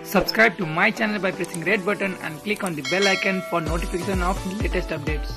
Subscribe to my channel by pressing red button and click on the bell icon for notification of latest updates.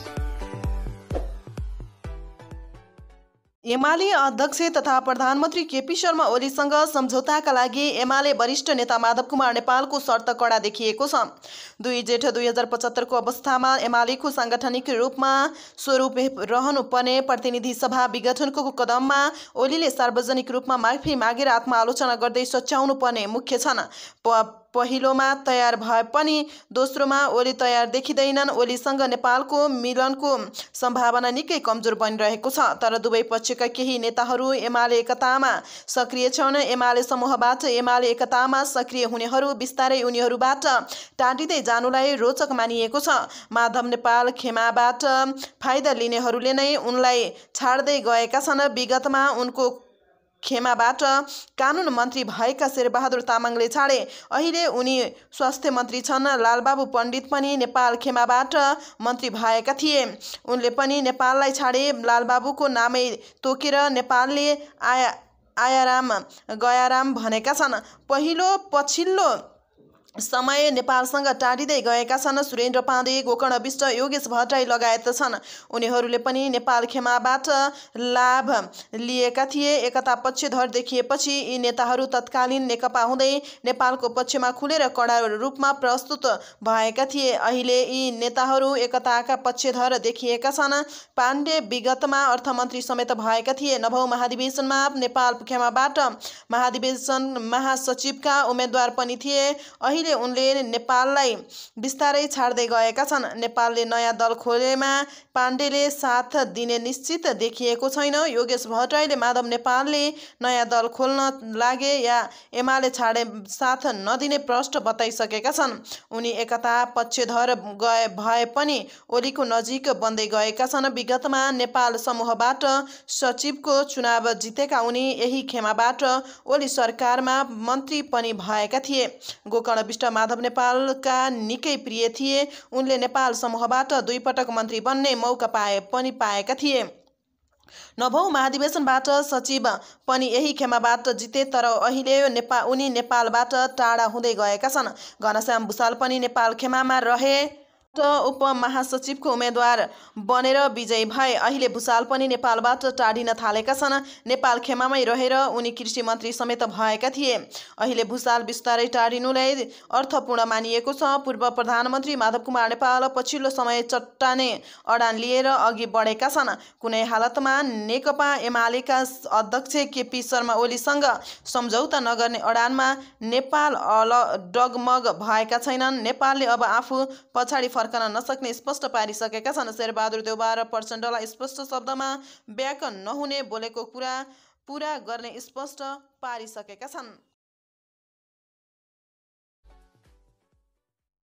UML अध्यक्ष तथा प्रधानमन्त्री केपी शर्मा ओलीसँग सम्झौताका लागि एमाले वरिष्ठ नेता माधव कुमार नेपालको शर्त कडा देखिएको छ। 2 जेठ 2075 को अवस्थामा एमालेको सांगठनिक रूपमा स्वरूप रहनुपर्ने प्रतिनिधि सभा विघटनको कदममा ओलीले सार्वजनिक रूपमा माफी मागेर आत्मआलोचना गर्दै सच्याउनु पर्ने मुख्य छन्। पहिलोमा तयार भए पनि दोस्रोमा ओली तयार देखिँदैनन्। ओलीसँग नेपालको मिलनको सम्भावना निकै कमजोर बनिरहेको छ। तर दुवै पक्षका केही नेताहरू एमाले एकतामा सक्रिय छन्। एमाले समूहबाट एमाले एकतामा सक्रिय हुनेहरू बिस्तारै उनीहरूबाट टाढिँदै जानुलाई रोचक मानिएको छ। माधव नेपाल खेमाबाट फाइदा लिनेहरूले नै उनलाई छाड्दै गएका छन्। विगतमा उनको खेमाबाट कानुन मन्त्री भएका शेरबहादुर तामाङले छाडे। अहिले उनी स्वास्थ्य मन्त्री छन्। लालबाबु पण्डित पनि नेपाल खेमाबाट मन्त्री भएका थिए। उनले पनि नेपाललाई छाडे। लालबाबुको नामै तोकेर नेपालले आयाराम गयाराम भनेका छन्। पछिल्लो समय नेपालसँग टाढिँदै गएका छन्। सुरेन्द्र पाण्डे, गोकर्ण विष्ट, योगेश भट्टराई लगायत छन्। उनीहरूले पनि नेपाल खेमाबाट लाभ लिएका थिए। एकता पक्षधर देखिएपछि यी नेताहरू तत्कालीन नेकपा हुँदै नेपालको पक्षमा खुलेर कडा रूपमा प्रस्तुत भएका थिए। अहिले यी नेताहरू एकताका पक्षधर देखिएका छन्। पाण्डे विगतमा अर्थमन्त्री समेत भएका थिए। नवौं महाधिवेशनमा नेपाल खेमाबाट महाधिवेशन महासचिवका उम्मेद्वार पनि थिए। अहिले उनले नेपाललाई बिस्तारै छाड्दै गएका छन्। नेपालले नयाँ दल खोलेमा पाण्डेले साथ दिने निश्चित देखिएको छैन। योगेश भट्टराईले माधव नेपालले नयाँ दल खोल्न लागे या एमाले छाडे साथ नदिने प्रश्न बताइसकेका छन्। उनी एकता पक्षधर भए पनि ओलीको नजिक बन्दै गएका छन्। विगतमा नेपाल समूहबाट सचिवको चुनाव जितेका उनी यही खेमाबाट ओली सरकारमा मन्त्री पनि भएका थिए। गोकर्ण माधव नेपालका निकै प्रिय थिए। उनले नेपाल समूहबाट 2 पटक मन्त्री बन्ने मौका पाएका थिए। नवौं महाधिवेशनबाट सचिव पनि यही खेमाबाट जिते। तर अहिले उनी नेपालबाट टाढा हुँदै गएका छन्। घनश्याम भुसाल पनि नेपाल खेमामा रहे उपमहासचिवको उम्मेद्वार बनेर विजयी भए। अहिले भुसाल पनि नेपालबाट टाढिन थालेका छन्। नेपाल खेमामै रहेर उनी कृषि मन्त्री समेत भएका थिए। अहिले भुसाल बिस्तारै टाढिनुलाई अर्थपूर्ण मानिएको छ। पूर्व प्रधानमन्त्री माधव कुमार नेपाल पछिल्लो समय चट्टाने अडान लिएर अघि बढेका छन्। कुनै हालतमा नेकपा एमालेका अध्यक्ष केपी शर्मा ओलीसँग सम्झौता नगर्ने अडानमा नेपाल डगमग भएका छैनन्। नेपालले अब आफू पछाडि फर्कन नसक्ने स्पष्ट पारिसकेका छन्। शेरबहादुर देउवा र प्रचण्डलाई स्पष्ट शब्दमा व्याक नहुने बोलेको कुरा पूरा गर्ने स्पष्ट पारिसकेका छन्।